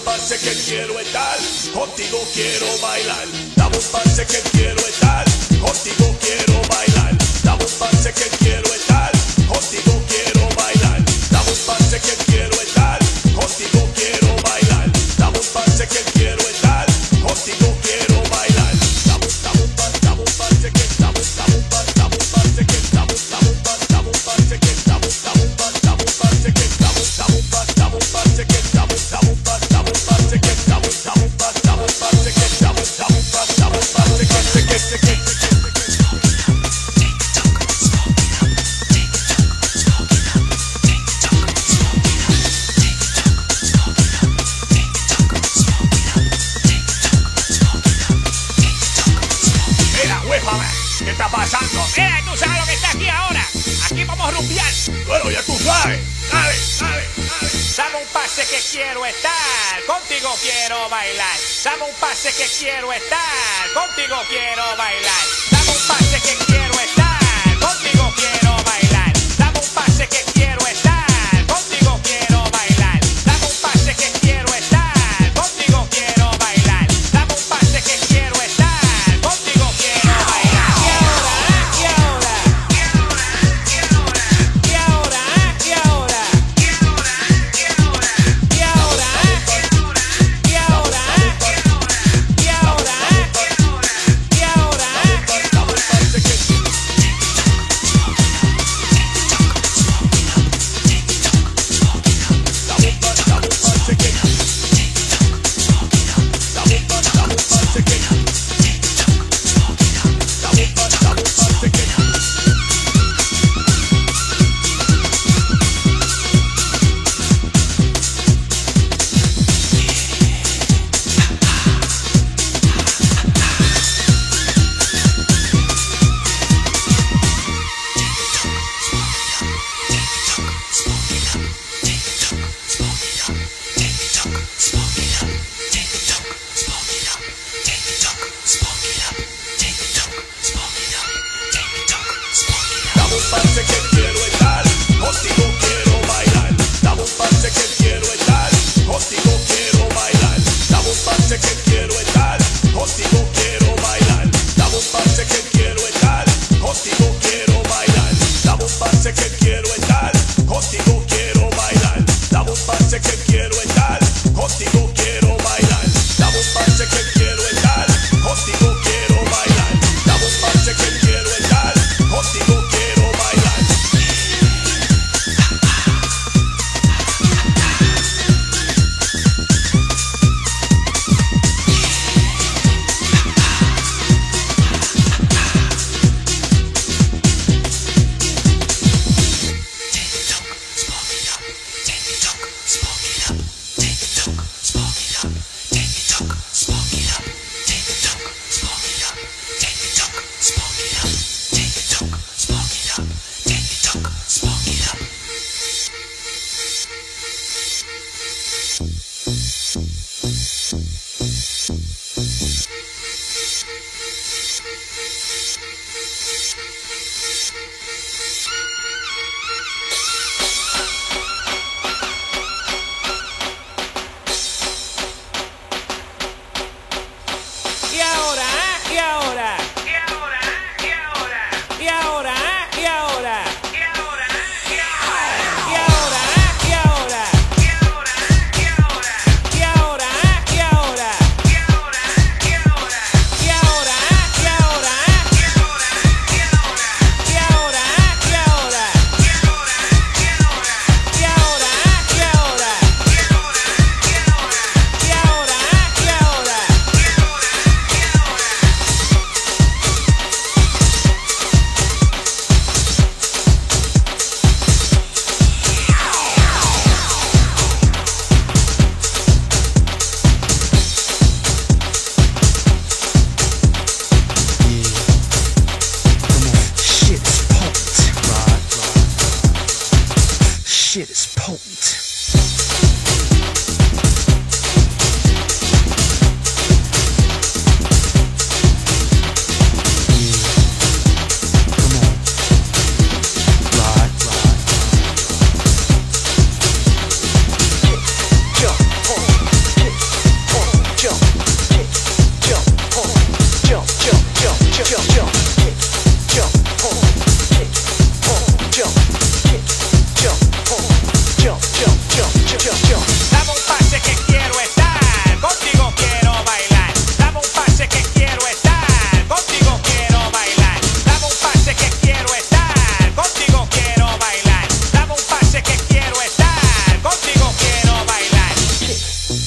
pase que quiero estar, contigo quiero bailar. Dame un pase que quiero estar, contigo quiero bailar. Dame un pase que quiero estar, contigo quiero bailar. Dame un pase que quiero estar, contigo quiero bailar. Dame un pase que quiero estar, contigo quiero bailar. Dame un pase que Mira, Wepaman, ¿qué está pasando? Mira, tú sabes lo que está aquí ahora. Aquí vamos a rumbear. Bueno, ya tú sabes. Dale. Dame un pase que quiero estar, contigo quiero bailar. Dame un pase que quiero estar, contigo quiero bailar. Dame un pase que quiero estar, contigo quiero bailar. Dame un pase que quiero estar, contigo quiero bailar. Dame un pase que quiero estar, contigo quiero bailar. Dame un pase que quiero estar, contigo quiero bailar. Y ahora,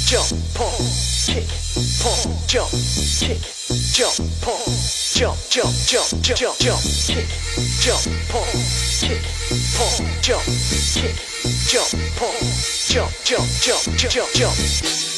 jump, pump, kick, pump, jump, kick, jump, pump, jump, jump, jump, jump, jump, kick, jump, pump, kick, pump, jump, kick, jump, pump, jump, jump, jump, jump, jump.